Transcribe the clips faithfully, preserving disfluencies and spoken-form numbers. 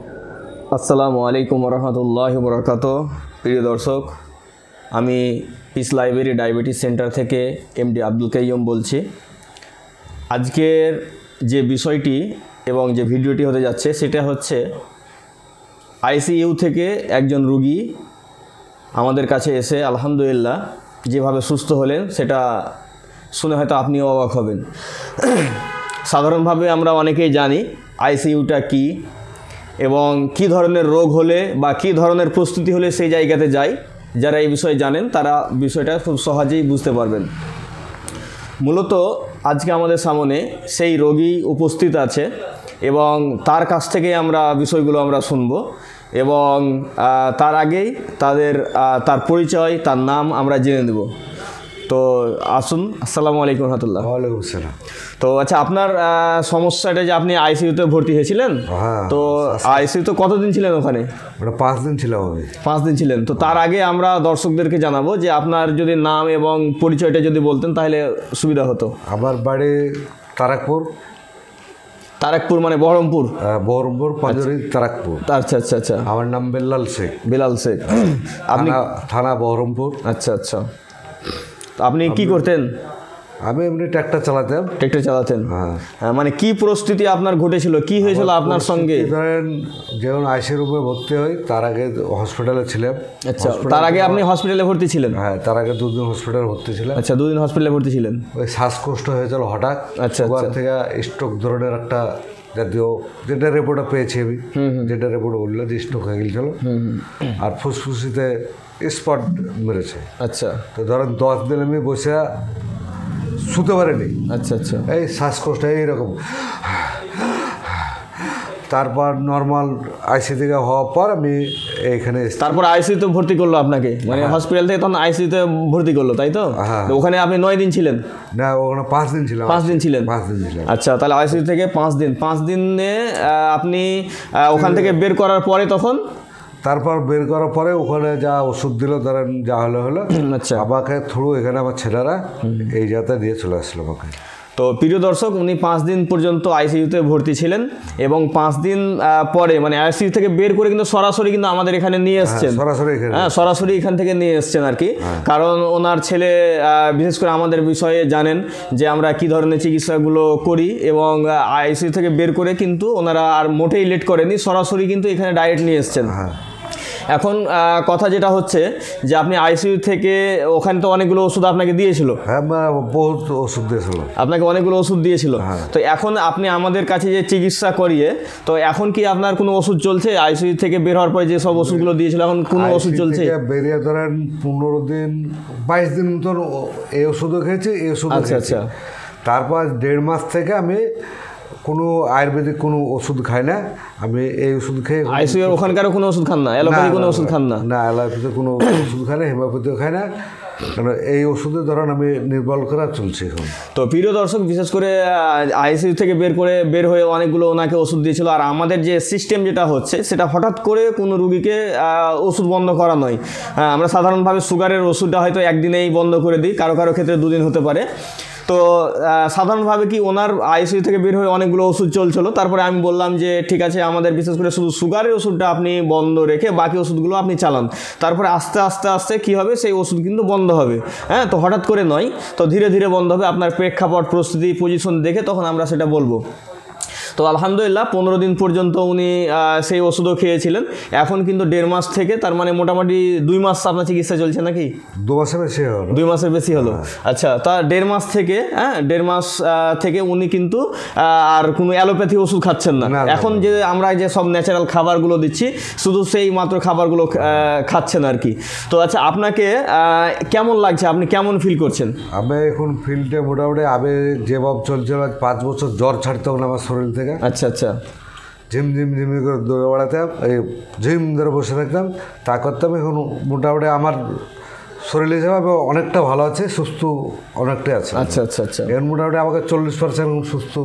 আসসালামু আলাইকুম রহমতুল্লাহি ওয়া বারাকাতুহু। প্রিয় দর্শক, আমি পিস লাইব্রেরি ডায়াবেটিস সেন্টার থেকে এমডি আব্দুল কাইয়ুম বলছি। আজকের যে বিষয়টি এবং যে ভিডিওটি হতে যাচ্ছে সেটা হচ্ছে আইসিইউ থেকে একজন রুগী আমাদের কাছে এসে আলহামদুলিল্লাহ যেভাবে সুস্থ হলেন সেটা শুনে হয়তো আপনিও অবাক হবেন। সাধারণভাবে আমরা অনেকেই জানি আইসিইউটা কী এবং কি ধরনের রোগ হলে বা কি ধরনের প্রস্তুতি হলে সেই জায়গাতে যায়। যারা এই বিষয়ে জানেন তারা বিষয়টা খুব সহজেই বুঝতে পারবেন। মূলত আজকে আমাদের সামনে সেই রোগী উপস্থিত আছে এবং তার কাছ থেকে আমরা বিষয়গুলো আমরা শুনব এবং তার আগেই তাদের তার পরিচয়, তার নাম আমরা জেনে নেব। তো আসুন। আসসালামু আলাইকুম রহমতুল্লাহ। ওয়ালাইকুম আসসালাম। তো আচ্ছা, আপনার সমস্যাটা যে আপনি আইসিইউতে ভর্তি হয়েছিলেন, তো আইসিইউতে কতদিন ছিলেন ওখানে? ওটা পাঁচ দিন ছিলাম আমি। পাঁচ দিন ছিলেন। তো তার আগে আমরা দর্শকদেরকে জানাবো যে আপনার যদি নাম এবং পরিচয়টা যদি বলতেন তাহলে সুবিধা হতো। আমার বাড়ি তারাকপুর। তারাকপুর মানে বহরমপুর? বহরমপুর পাঁচুরি তারাকপুর। আচ্ছা আচ্ছা আচ্ছা। আমার নাম বেলাল শেখ। বেলাল শেখ। আপনি থানা বহরমপুর। আচ্ছা আচ্ছা। আপনি কি করতেন? আমি এমনি ট্র্যাক্টর চালাতাম। ট্র্যাক্টর চালাতেন? হ্যাঁ। মানে কি পরিস্থিতি আপনার ঘটেছিল, কি হয়েছিল আপনার সঙ্গে? ধরেন যখন আইসি রুমে ভর্তি হই তার আগে হসপিটালে ছিলাম। আচ্ছা, তার আগে আপনি হসপিটালে ভর্তি ছিলেন? হ্যাঁ, তার আগে দুদিন হসপিটালে ভর্তি ছিলাম। আচ্ছা, দুদিন হসপিটালে ভর্তি ছিলেন। ওই শ্বাসকষ্ট হয়েছিল হঠাৎ। আচ্ছা, সুগার থেকে স্ট্রোক ধরনের একটা জাতীয় যেটা রিপোর্টে পেয়েছি আমি, যেটা রিপোর্ট বললো যে স্ট্রোক হয়ে গেছিল আর ফুসফুসিতে স্পট মেরেছে। আচ্ছা। তো ধরেন দশ দিন আমি বসে শুতে পারিনি। আচ্ছা আচ্ছা। এই শ্বাসকষ্ট এইরকম। তারপর নর্মাল আইসি থেকে হওয়ার পর আমি এইখানে, তারপর আইসিইউতে ভর্তি করলো আপনাকে, মানে হসপিটাল থেকে তখন আইসিইউতে ভর্তি করলো, তাই তো? ওখানে আপনি নয় দিন ছিলেন? না, ওখানে পাঁচ দিন ছিলাম। পাঁচ দিন ছিলেন? পাঁচ দিন ছিলাম। আচ্ছা, তাহলে আইসিইউ থেকে পাঁচ দিন পাঁচ দিনে আপনি ওখান থেকে বের করার পরে তখন? তারপর বের করার পরে ওখানে যা ওষুধ দিল, ধরেন যা হলো হলো। আচ্ছা। আমাকে থ্রু এখানে আমার ছেলেরা এই যাতে দিয়ে চলে আসলো আমাকে। তো প্রিয় দর্শক, উনি পাঁচ দিন পর্যন্ত আইসিইউতে ভর্তি ছিলেন এবং পাঁচ দিন পরে মানে আইসিইউ থেকে বের করে কিন্তু সরাসরি কিন্তু আমাদের এখানে নিয়ে এসছেন। সরাসরি এখানে, হ্যাঁ, সরাসরি এখান থেকে নিয়ে এসছেন আর কি। কারণ ওনার ছেলে বিশেষ করে আমাদের বিষয়ে জানেন যে আমরা কি ধরনের চিকিৎসাগুলো করি এবং আইসিইউ থেকে বের করে কিন্তু ওনারা আর মোটেই লেট করেনি, সরাসরি কিন্তু এখানে ডাইরেক্ট নিয়ে এসছেন। এখন কথা যেটা হচ্ছে যে আপনি আইসিইউ থেকে ওখানে তো অনেকগুলো ওষুধ আপনাকে দিয়েছিল। হ্যাঁ, বহুত ওষুধ দিয়েছিল আপনাকে, অনেকগুলো ওষুধ দিয়েছিল। তো এখন আপনি আমাদের কাছে যে চিকিৎসা করিয়ে, তো এখন কি আপনার কোনো ওষুধ চলছে? আইসিইউ থেকে বের হওয়ার পরে যে সব ওষুধগুলো দিয়েছিল এখন কোনো ওষুধ চলছে? বেরিয়ে ধরেন পনেরো দিন বাইশ দিন মতন এই ওষুধও খেয়েছি, এই ওষুধ। আচ্ছা আচ্ছা। তারপর দেড় মাস থেকে আমি কোনো আয়ুর্বেদিক কোনো ওষুধ খাই না। আমি এই ওষুধ খেয়ে আইসিইউ ওখানকারও কোনো ওষুধ খান না? অ্যালোপ্যাথি কোনো ওষুধ খান না? না, অ্যালোপ্যাথি কোনো ওষুধ খাই না, হোমিওপ্যাথিও খাই না। কারণ এই ওষুধে ধরেন আমি নির্ভর করা চলছে এখন। তো প্রিয় দর্শক, বিশেষ করে আইসিইউ থেকে বের করে বের হয়ে অনেকগুলো ওনাকে ওষুধ দিয়েছিল। আর আমাদের যে সিস্টেম যেটা হচ্ছে সেটা হঠাৎ করে কোনো রুগীকে ওষুধ বন্ধ করা নয়। আমরা সাধারণভাবে সুগারের ওষুধটা হয়তো একদিনেই বন্ধ করে দিই, কারো কারো ক্ষেত্রে দুদিন হতে পারে। তো সাধারণভাবে কি ওনার আইসিইউ থেকে বের হয়ে অনেকগুলো ওষুধ চলছিল। তারপরে আমি বললাম যে ঠিক আছে, আমাদের বিশেষ করে শুধু সুগারের ওষুধটা আপনি বন্ধ রেখে বাকি ওষুধগুলো আপনি চালান। তারপরে আস্তে আস্তে আস্তে কী হবে, সেই ওষুধ কিন্তু বন্ধ হবে। হ্যাঁ, তো হঠাৎ করে নয়, তো ধীরে ধীরে বন্ধ হবে। আপনার প্রেক্ষাপট, প্রস্তুতি, পজিশন দেখে তখন আমরা সেটা বলবো। তো আলহামদুলিল্লাহ পনেরো দিন পর্যন্ত উনি সেই ওষুধও খেয়েছিলেন। এখন কিন্তু দেড় মাস থেকে, তার মানে মোটামুটি দুই মাস আপনার চিকিৎসা চলছে নাকি? দু মাসের বেশি হলো। দুই মাসের বেশি হলো। আচ্ছা, তা দেড় মাস থেকে, হ্যাঁ দেড় মাস থেকে উনি কিন্তু আর কোনো অ্যালোপ্যাথি ওষুধ খাচ্ছেন না। এখন যে আমরা যে সব ন্যাচারাল খাবারগুলো দিচ্ছি, শুধু সেই মাত্র খাবারগুলো খাচ্ছেন আর কি। তো আচ্ছা, আপনাকে কেমন লাগছে, আপনি কেমন ফিল করছেন? আমি এখন ফিলটা মোটামুটি আমি যেভাবে চলছিল, পাঁচ বছর জ্বর ছাড়তে হবে না আমার শরীর থেকে। আচ্ছা আচ্ছা। ঝিম ঝিম ঝিমি করে দৌড়ে বেড়াতাম, এই ঝিম ধরে বসে থাকতাম, তা করতাম। এখন মোটামুটি আমার শরীর হিসাবে অনেকটা ভালো আছে, সুস্থ অনেকটাই আছে। আচ্ছা আচ্ছা আচ্ছা। এখন মোটামুটি আমাকে চল্লিশ পার্সেন্ট সুস্থ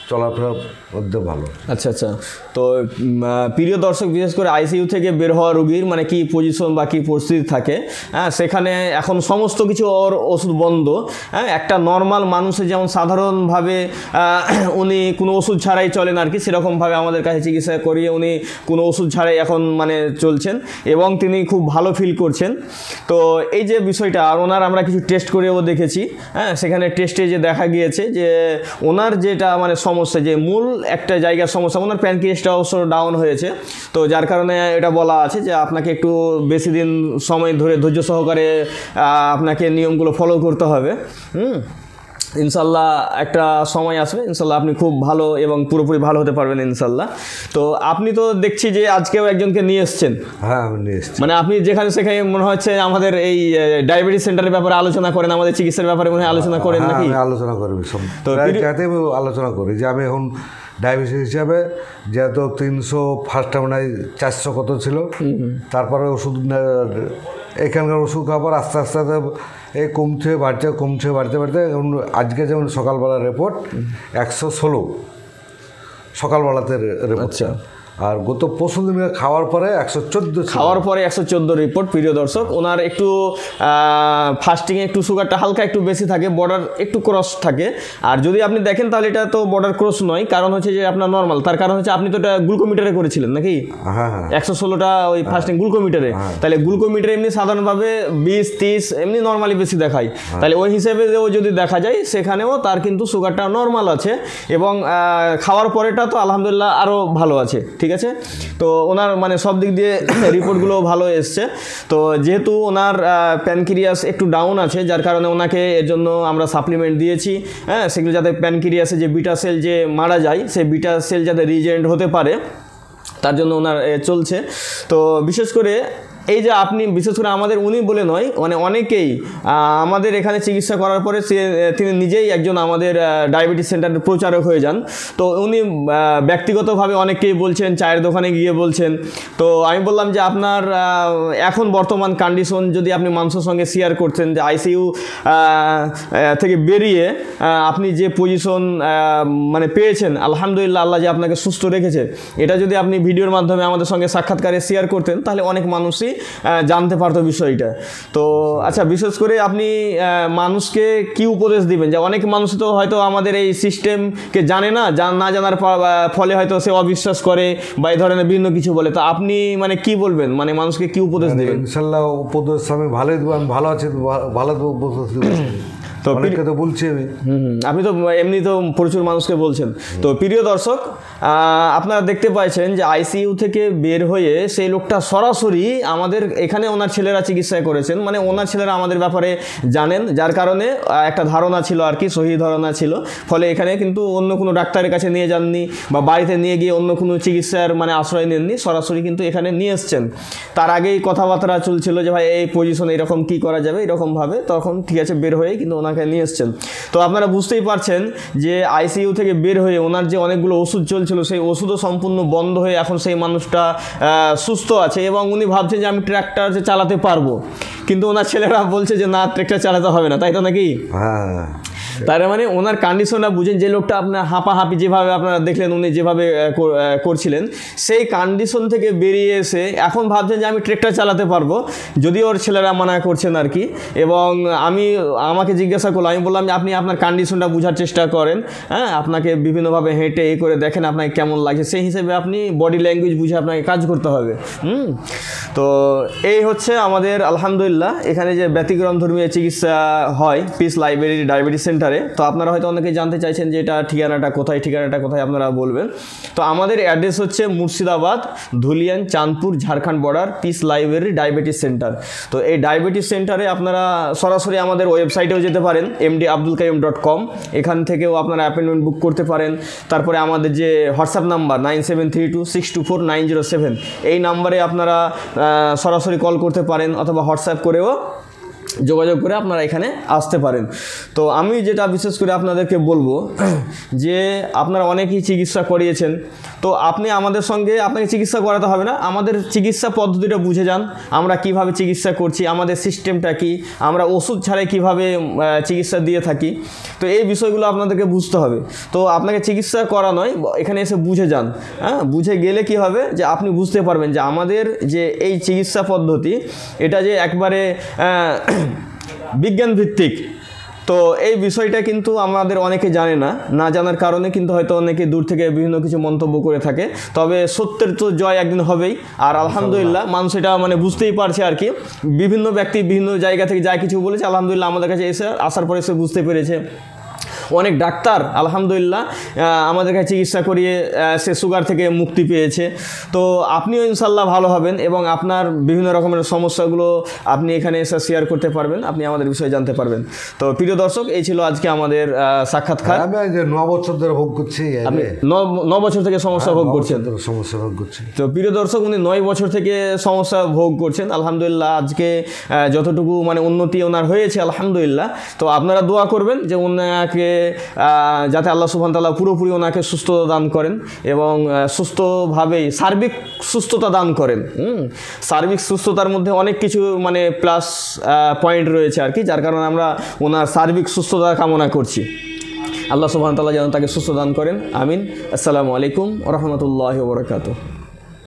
চলাফেরার মধ্যে ভালো। আচ্ছা আচ্ছা, তো প্রিয় দর্শক, বিশেষ করে আইসিইউ থেকে বের হওয়া রোগীর মানে কি পজিশন বা কী পরিস্থিতি থাকে, হ্যাঁ সেখানে এখন সমস্ত কিছু ওর ওষুধ বন্ধ। হ্যাঁ, একটা নর্মাল মানুষের যেমন সাধারণভাবে উনি কোনো ওষুধ ছাড়াই চলেন আর কি, সেরকমভাবে আমাদের কাছে চিকিৎসা করিয়ে উনি কোনো ওষুধ ছাড়াই এখন মানে চলছেন এবং তিনি খুব ভালো ফিল করছেন। তো এই যে বিষয়টা, আর ওনার আমরা কিছু টেস্ট করেও দেখেছি। হ্যাঁ, সেখানে টেস্টে যে দেখা গিয়েছে যে ওনার যেটা মানে সমস্যা, যে মূল একটা জায়গার সমস্যা, ওনার প্যানক্রিয়াসটা অবশ্য ডাউন হয়েছে। তো যার কারণে এটা বলা আছে যে আপনাকে একটু বেশি দিন সময় ধরে ধৈর্য সহকারে আপনাকে নিয়মগুলো ফলো করতে হবে। হুম, ইনশাল্লাহ একটা সময় আসবে, ইনশাল্লাহ আপনি খুব ভালো এবং পুরোপুরি ভালো হতে পারবেন ইনশাল্লাহ। তো আপনি তো দেখছি যে আজকেও একজনকে নিয়ে এসছেন। হ্যাঁ, আমি নিয়ে এসেছি। মানে আপনি যেখানে সেখানে মনে হচ্ছে আমাদের এই ডায়াবেটিস সেন্টারের ব্যাপারে আলোচনা করেন, আমাদের চিকিৎসার ব্যাপারে মনে হয় আলোচনা করেন নাকি? আমি আলোচনা করি, তো যাতে আমি আলোচনা করি যে আমি এখন ডায়াবেটিস হিসাবে যেহেতু তিনশো ফার্স্ট মনে হয় চারশো কত ছিল, তারপরে ওষুধ এখানকার ওষুধ খাবার আস্তে আস্তে এই কমছে বাড়ছে কমছে বাড়তে বাড়তে এখন আজকে যেমন সকালবেলা রিপোর্ট একশো ষোলো সকালবেলাতে রিপোর্ট। আচ্ছা, আর গত পরশু দিন খাওয়ার পরে একশো চোদ্দো খাওয়ার পরে একশো চোদ্দো রিপোর্ট। প্রিয় দর্শক, ওনার একটু ফাস্টিংয়ে একটু সুগারটা হালকা একটু বেশি থাকে, বর্ডার একটু ক্রস থাকে। আর যদি আপনি দেখেন তাহলে এটা তো বর্ডার ক্রস নয়, কারণ হচ্ছে যে আপনার নর্মাল। তার কারণ হচ্ছে আপনি তো এটা গ্লুকোমিটারে করেছিলেন নাকি? হ্যাঁ হ্যাঁ, একশো ষোলোটা ওই ফাস্টিং গ্লুকোমিটারে। তাহলে গ্লুকোমিটারে এমনি সাধারণভাবে বিশ তিরিশ এমনি নর্মালি বেশি দেখায়। তাহলে ওই হিসেবেও যদি দেখা যায় সেখানেও তার কিন্তু সুগারটা নর্মাল আছে এবং খাওয়ার পরেটা তো আলহামদুলিল্লাহ আরও ভালো আছে। ঠিক আছে, তো ওনার মানে সব দিক দিয়ে রিপোর্টগুলো ভালো এসছে। তো যেহেতু ওনার প্যানক্রিয়াস একটু ডাউন আছে, যার কারণে ওনাকে এর জন্য আমরা সাপ্লিমেন্ট দিয়েছি। হ্যাঁ, সেগুলো যাতে প্যানক্রিয়াসে যে বিটা সেল যে মারা যায়, সেই বিটা সেল যাতে রিজেন্ট হতে পারে তার জন্য ওনার চলছে। তো বিশেষ করে এই যে আপনি, বিশেষ করে আমাদের উনি বলে নয়, মানে অনেকেই আমাদের এখানে চিকিৎসা করার পরে সে তিনি নিজেই একজন আমাদের ডায়াবেটিস সেন্টারের প্রচারক হয়ে যান। তো উনি ব্যক্তিগতভাবে অনেককেই বলছেন, চায়ের দোকানে গিয়ে বলছেন। তো আমি বললাম যে আপনার এখন বর্তমান কন্ডিশন যদি আপনি মানুষের সঙ্গে শেয়ার করতেন, যে আইসিইউ থেকে বেরিয়ে আপনি যে পজিশন মানে পেয়েছেন, আলহামদুলিল্লাহ আল্লাহ যে আপনাকে সুস্থ রেখেছে, এটা যদি আপনি ভিডিওর মাধ্যমে আমাদের সঙ্গে সাক্ষাৎকারে শেয়ার করতেন তাহলে অনেক মানুষই জানতে পারতো বিষয়টা। তো আচ্ছা, বিশেষ করে আপনি মানুষকে কি উপদেশ দিবেন? যে অনেক মানুষ তো হয়তো আমাদের এই সিস্টেমকে জানে না, না জানার ফলে হয়তো সে অবিশ্বাস করে বা এই ধরনের বিভিন্ন কিছু বলে। তো আপনি মানে কি বলবেন, মানে মানুষকে কি উপদেশ দিবেন? ইনশাল্লাহ উপদেশ আমি ভালোই দেবো, আমি ভালো আছি, ভালো উপদেশ দেবো। তো তো বলছি আমি, হুম, আপনি তো এমনি তো প্রচুর মানুষকে বলছেন। তো প্রিয় দর্শক, আপনারা দেখতে পাচ্ছেন যে আইসিইউ থেকে বের হয়ে সেই লোকটা সরাসরি আমাদের এখানে ওনার ছেলেরা চিকিৎসা করেছেন, মানে ওনার ছেলেরা আমাদের ব্যাপারে জানেন, যার কারণে একটা ধারণা ছিল আর কি, সহি ধারণা ছিল। ফলে এখানে কিন্তু অন্য কোনো ডাক্তারের কাছে নিয়ে যাননি বা বাড়িতে নিয়ে গিয়ে অন্য কোনো চিকিৎসার মানে আশ্রয় নেননি, সরাসরি কিন্তু এখানে নিয়ে এসছেন। তার আগেই কথাবার্তা চলছিল যে ভাই এই পজিশনে এরকম কি করা যাবে এরকমভাবে, তখন ঠিক আছে বের হয়ে কিন্তু ওনাকে নিয়ে এসছেন। তো আপনারা বুঝতেই পারছেন যে আইসিইউ থেকে বের হয়ে ওনার যে অনেকগুলো ওষুধ চলছিল, সেই ওষুধও সম্পূর্ণ বন্ধ হয়ে এখন সেই মানুষটা সুস্থ আছে এবং উনি ভাবছেন যে আমি ট্র্যাক্টর যে চালাতে পারবো, কিন্তু ওনার ছেলেরা বলছে যে না, ট্র্যাক্টর চালাতে হবে না, তাই তো নাকি? হ্যাঁ, তার মানে ওনার কন্ডিশনটা বুঝেন। যে লোকটা আপনার হাঁপাহাঁপি যেভাবে আপনারা দেখলেন উনি যেভাবে করছিলেন, সেই কন্ডিশন থেকে বেরিয়ে এসে এখন ভাবছেন যে আমি ট্র্যাক্টর চালাতে পারবো, যদি ওর ছেলেরা মানা করছেন আর কি। এবং আমি আমাকে জিজ্ঞাসা করলাম, আমি বললাম যে আপনি আপনার কন্ডিশনটা বোঝার চেষ্টা করেন, হ্যাঁ, আপনাকে বিভিন্নভাবে হেঁটে এ করে দেখেন আপনাকে কেমন লাগছে, সেই হিসেবে আপনি বডি ল্যাঙ্গুয়েজ বুঝে আপনাকে কাজ করতে হবে। হুম, তো এই হচ্ছে আমাদের আলহামদুলিল্লাহ এখানে যে ব্যতিক্রম ধর্মীয় চিকিৎসা হয় পিস লাইব্রেরি ডায়াবেটিস সেন্টারে। তো আপনারা হয়তো অনেকে জানতে চাইছেন যে এটা ঠিকানাটা কোথায়, ঠিকানাটা কোথায় আপনারা বলবেন। তো আমাদের অ্যাড্রেস হচ্ছে Murshidabad, Dhulian, Chandpur, Jharkhand border, peace library diabetes centre. তো এই ডায়াবেটিস সেন্টারে আপনারা সরাসরি আমাদের ওয়েবসাইটেও যেতে পারেন, M D Abdul Qayyum dot com, এখান থেকেও আপনারা অ্যাপয়েন্টমেন্ট বুক করতে পারেন। তারপরে আমাদের যে WhatsApp number nine seven three two six two four nine zero seven, এই নাম্বারে আপনারা সরাসরি কল করতে পারেন অথবা হোয়াটসঅ্যাপ করেও যোগাযোগ করে আপনারা এখানে আসতে পারেন। তো আমি যেটা বিশেষ করে আপনাদেরকে বলবো যে আপনারা অনেকেই চিকিৎসা করিয়েছেন, তো আপনি আমাদের সঙ্গে আপনাকে চিকিৎসা করাতে হবে না, আমাদের চিকিৎসা পদ্ধতিটা বুঝে যান, আমরা কিভাবে চিকিৎসা করছি, আমাদের সিস্টেমটা কি, আমরা ওষুধ ছাড়াই কিভাবে চিকিৎসা দিয়ে থাকি। তো এই বিষয়গুলো আপনাদেরকে বুঝতে হবে। তো আপনাকে চিকিৎসা করা নয়, এখানে এসে বুঝে যান। হ্যাঁ, বুঝে গেলে কি হবে যে আপনি বুঝতে পারবেন যে আমাদের যে এই চিকিৎসা পদ্ধতি এটা যে একবারে বিজ্ঞান ভিত্তিক। তো এই বিষয়টা কিন্তু আমাদের অনেকে জানে না, না জানার কারণে কিন্তু হয়তো অনেকে দূর থেকে বিভিন্ন কিছু মন্তব্য করে থাকে। তবে সত্যের তো জয় একদিন হবেই, আর আলহামদুলিল্লাহ মানুষ এটা মানে বুঝতেই পারছে আর কি। বিভিন্ন ব্যক্তি বিভিন্ন জায়গা থেকে যা কিছু বলেছে, আলহামদুলিল্লাহ আমাদের কাছে এসে আসার পরে সে বুঝতে পেরেছে। অনেক ডাক্তার আলহামদুলিল্লাহ আমাদের কাছে চিকিৎসা করিয়ে সে সুগার থেকে মুক্তি পেয়েছে। তো আপনিও ইনশাল্লাহ ভালো হবেন এবং আপনার বিভিন্ন রকমের সমস্যাগুলো আপনি এখানে এসে শেয়ার করতে পারবেন, আপনি আমাদের বিষয়ে জানতে পারবেন। তো প্রিয় দর্শক, এই ছিল আজকে আমাদের সাক্ষাৎকার। আমি যে ন বছর ধরে ভোগ করছি, আপনি ন বছর থেকে সমস্যা ভোগ করছেন। সমস্যা ভোগ করছি। তো প্রিয় দর্শক, উনি নয় বছর থেকে সমস্যা ভোগ করছেন। আলহামদুলিল্লাহ আজকে যতটুকু মানে উন্নতি ওনার হয়েছে আলহামদুলিল্লাহ। তো আপনারা দোয়া করবেন যে ওনাকে যাতে আল্লাহ সুবহানাহু ওয়া তাআলা পুরোপুরি ওনাকে সুস্থতা দান করেন এবং সুস্থভাবেই সার্বিক সুস্থতা দান করেন। হুম সার্বিক সুস্থতার মধ্যে অনেক কিছু মানে প্লাস পয়েন্ট রয়েছে আর কি, যার কারণে আমরা ওনার সার্বিক সুস্থতা কামনা করছি। আল্লাহ সুবহানাহু ওয়া তাআলা যেন তাকে সুস্থ দান করেন। আমিন। আসসালামু আলাইকুম ওয়া রাহমাতুল্লাহি ওয়া বারাকাতুহু।